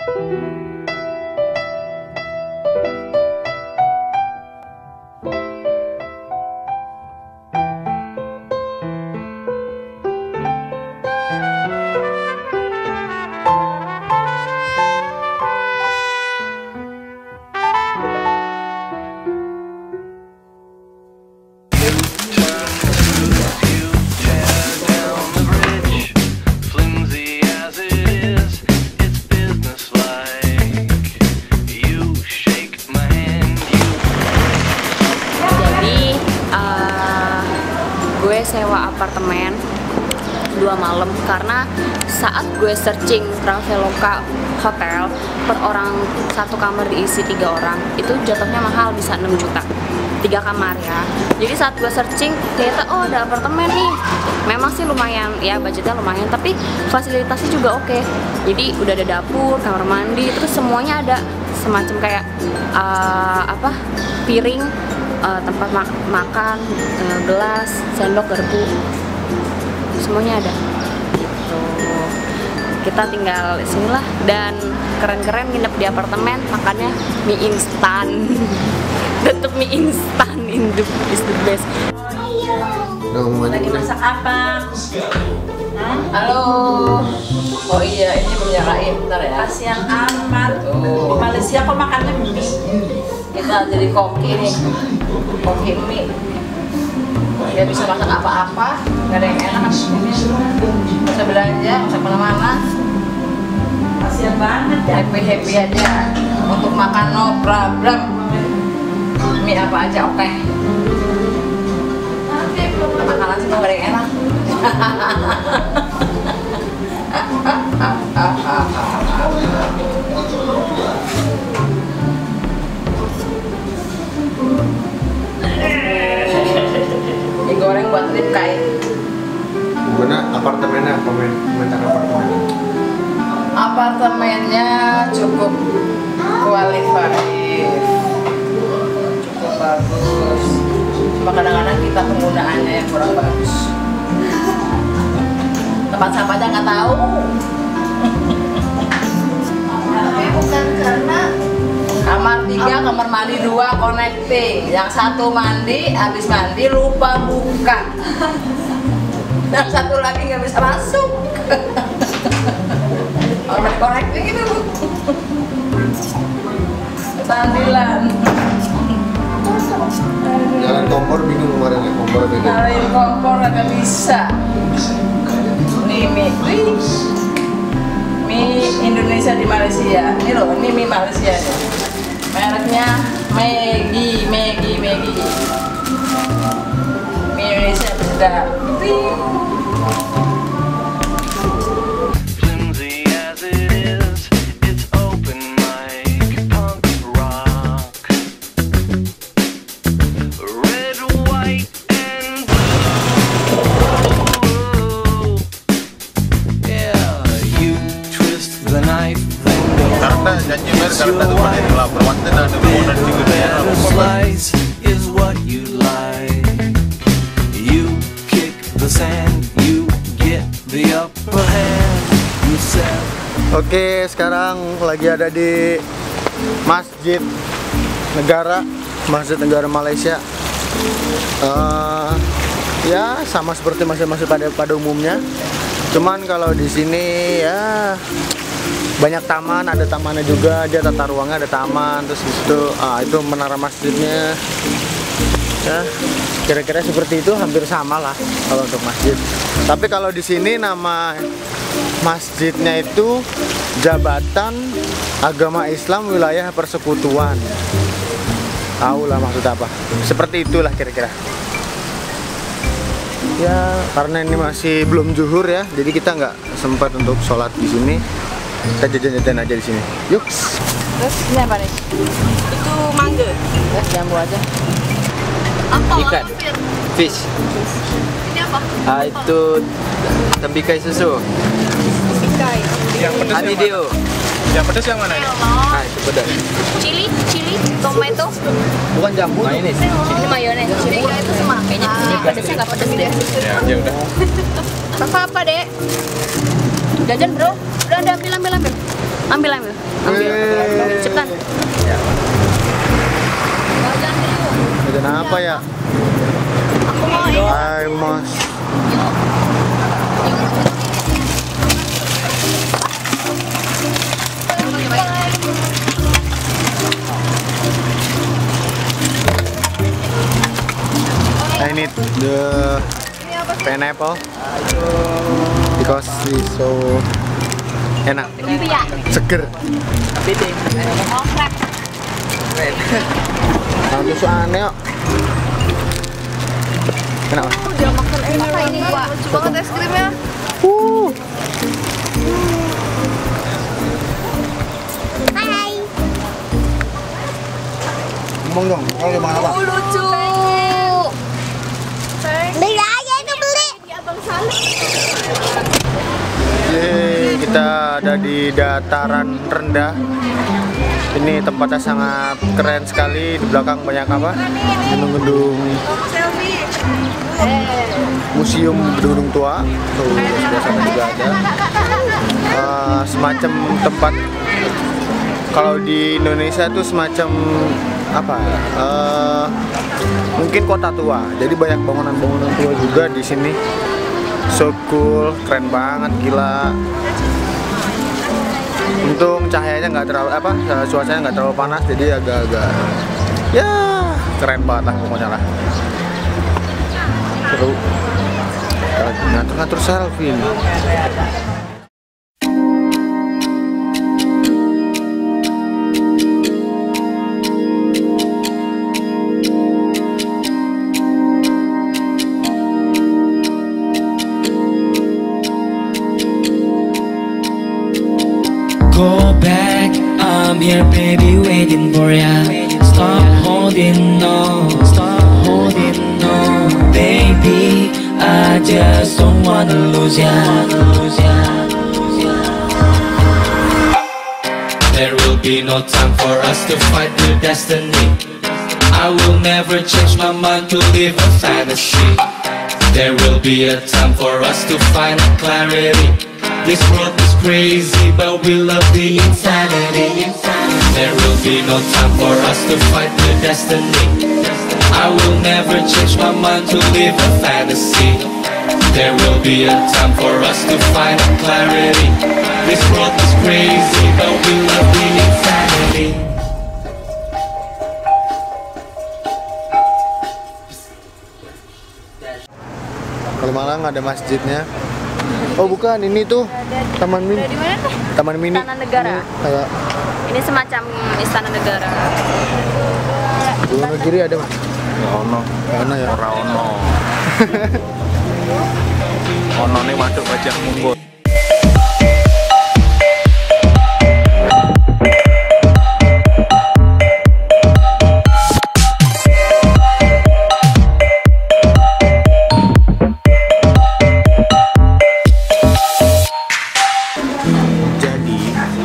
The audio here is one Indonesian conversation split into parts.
Gue sewa apartemen 2 malam karena saat gue searching Traveloka hotel per orang 1 kamar diisi 3 orang itu jatuhnya mahal, bisa 6 juta 3 kamar ya. Jadi saat gue searching ternyata oh ada apartemen nih, memang sih lumayan ya, budgetnya lumayan tapi fasilitasnya juga oke. Jadi udah ada dapur, kamar mandi, terus semuanya ada, semacam kayak piring, tempat makan, gelas, sendok, garpu, semuanya ada. Gitu. Kita tinggal di sinilah dan keren-keren nginep di apartemen, makannya mie instan. Tetep mie instan is the best. Lagi masak apa? Halo. Oh iya, ini belum nyalain, bentar ya. Kasihan amat. Di Malaysia kok makannya mie. Kita jadi koki nih, koki mie. Dia bisa masak apa-apa, nggak ada yang enak. Bisa belanja, bisa kemana-mana. Kasihan banget ya. Happy aja. Untuk makan no problem. Mie apa aja oke. Makanan semua nggak ada yang enak. Mie goreng buat ribkai. Gimana apartemennya? Komentar apartemennya. Apartemennya cukup kualitatif, cukup bagus. Cuma kadang-kadang kita penggunaannya yang kurang bagus. Tempat sampahnya nggak tahu. Tapi bukan karena kamar 3, kamar mandi 2 connecting. Yang satu mandi, habis mandi lupa buka. Dan satu lagi nggak bisa masuk. Kamar connecting itu bu. Ketandilan. Jalan kompor bingung kemarin ya, kompor bingung. Nyalain kompor nggak bisa. Nih mie Indonesia di Malaysia. Ini loh, ini mie Malaysia nih. Mereknya Maggi. Mie Indonesia sedap. Karena janji mer karena tuh pada lapar waktu dan ada dan juga ya. Slice is what you like. You kick the sand, you get the upper hand. You said. Oke, sekarang lagi ada di Masjid Negara Malaysia. Ya sama seperti masjid-masjid pada umumnya. Cuman kalau di sini ya banyak taman, ada tamannya juga, dia tata ruangnya ada taman, terus disitu itu menara masjidnya. Ya, kira-kira seperti itu, hampir sama lah kalau untuk masjid. Tapi kalau di sini nama masjidnya itu Jabatan Agama Islam Wilayah Persekutuan. Tahu lah maksud apa? Seperti itulah kira-kira. Ya, karena ini masih belum zuhur ya, jadi kita nggak sempat untuk sholat di sini. Kita jajan-jajan aja di sini. Yuk. Terus ini apa nih? Itu mangga. Jambu aja. Apa? Ikan. Fish. Ini apa? Itu tembikai susu. Tembikai. Yang pedas Ani dio. Yang pedas yang mana? Nah, itu pedas. Chili, tomato. Bukan jambu. Mayones. Ini mayones. Chili itu sama. Kayaknya ini pedasnya nggak pedas deh. Ya udah. Apa, Dek? Jajan, bro. Udah ambil. Ambil. Cepetan. Jajan apa ya? Aku mau ini. Hai mas. I need the pineapple because it's so enak, seger. Oh, crap. Langsung so aneh kok. Kenapa? Udah makan enak ini, Pak. Lucu banget es krimnya. Hai. Ngomong dong, kalau mau makan apa? Lucu. Beli aja itu beli. Abang Saleh. Yeay, kita ada di dataran rendah. Ini tempatnya sangat keren sekali. Di belakang banyak apa? Gedung-gedung museum gedung tua. Tuh, sebelah sana juga ada. Semacam tempat, kalau di Indonesia tuh semacam apa? Mungkin kota tua. Jadi banyak bangunan-bangunan tua juga di sini. So cool, keren banget, gila. Untung cahayanya nggak terlalu apa, cuacanya nggak terlalu panas, jadi agak-agak ya keren banget lah pokoknya lah. Seru. Ngatur-ngatur selfie nih. Go back, I'm here baby waiting for ya. Stop holding on, baby, I just don't wanna lose ya. There will be no time for us to fight with destiny. I will never change my mind to live a fantasy. There will be a time for us to find clarity. This world is crazy, but we love the insanity. There will be no time for us to fight with destiny. I will never change my mind to live a fantasy. There will be a time for us to find clarity. This world is crazy, but we love the insanity. Kalau Malang ada masjidnya. Oh bukan, ini tuh Taman Mini. Di mana tuh? Taman Mini. Istana Negara. Ini kayak Ini semacam istana negara. di Wonogiri ada mas? Ono. Mana ya? Ora ono. Ono nih waduk Bajak Mungkur. Jadi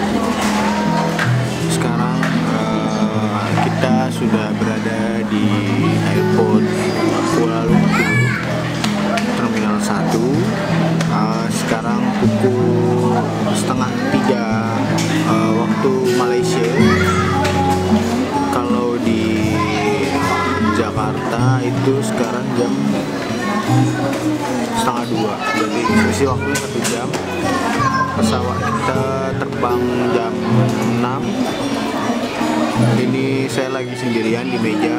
sekarang kita sudah berada di airport Kuala Lumpur Terminal 1. Sekarang pukul 2:30 waktu Malaysia. Kalau di Jakarta itu sekarang jam 1:30, jadi selisih waktu 1 jam. Pesawat kita terbang jam 6. Ini saya lagi sendirian di meja.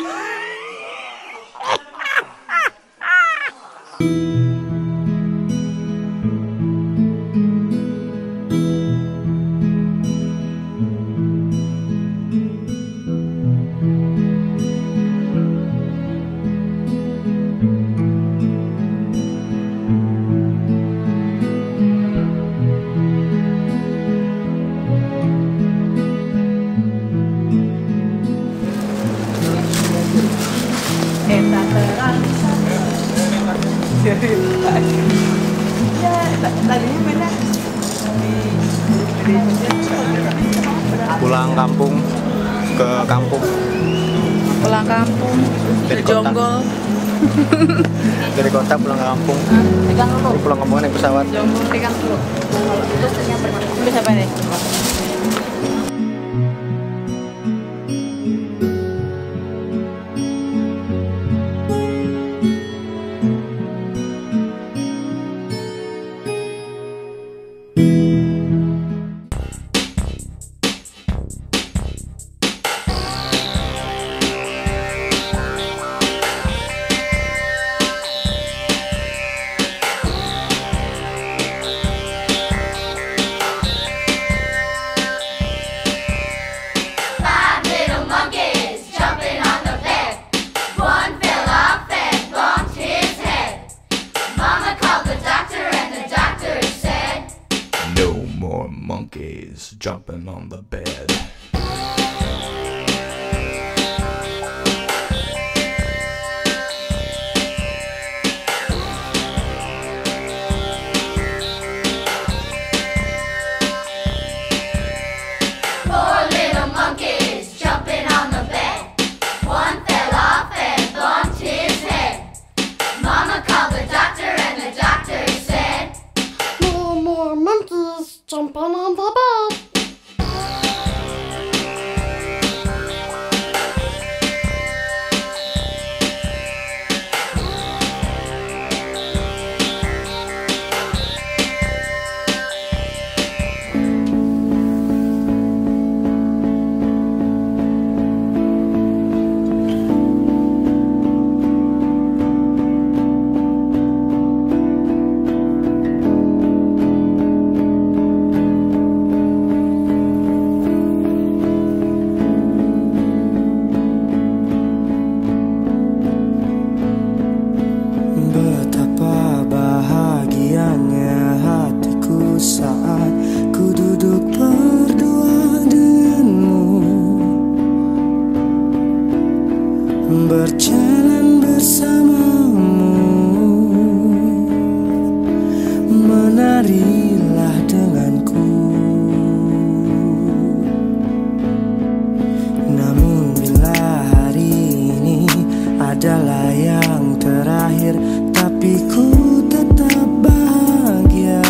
Pulang kampung ke kampung. Pulang kampung, Dari ke Jonggol. Dari kota pulang ke kampung. Pegang dulu. Pulang kampung naik pesawat. Jonggol, pegang dulu. Bisa apa nih? jumping on the bed. Four little monkeys jumping on the bed. One fell off and bumped his head. Mama called the doctor and the doctor said, No more monkeys jumping on the bed. Betapa bahagianya hatiku saat ku duduk berdua denganmu, berjalan bersamamu, menarilah denganku. Namun bila hari ini adalah yang terakhir, tapi ku tetap bahagia.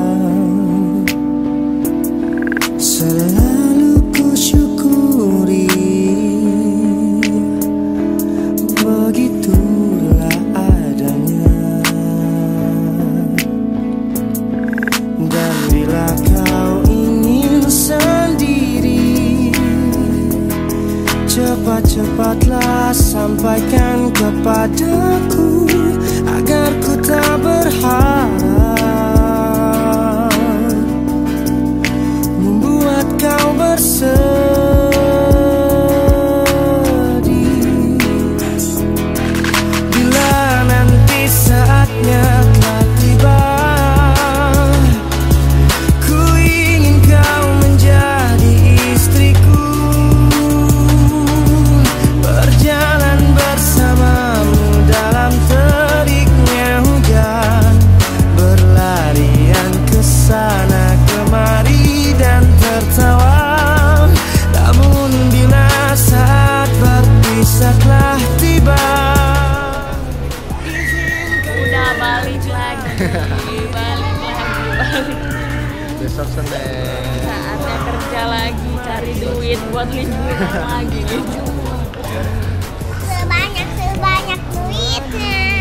Selalu ku syukuri, begitulah adanya. Dan bila kau ingin sendiri, cepat-cepatlah sampaikan kepadaku, agar ku tak berharap membuat kau bersedih. Bila nanti saatnya telah tiba, ku ingin kau menjadi istriku, berjalan bersamamu dalam teriknya hujan, berlarian ke sana kemari dan tertawa. Namun bila saat berpisah telah tiba, Udah balik lagi, balik lagi. Besok Senin. Saatnya kerja lagi, cari duit buat liburan lagi. Sebanyak duitnya.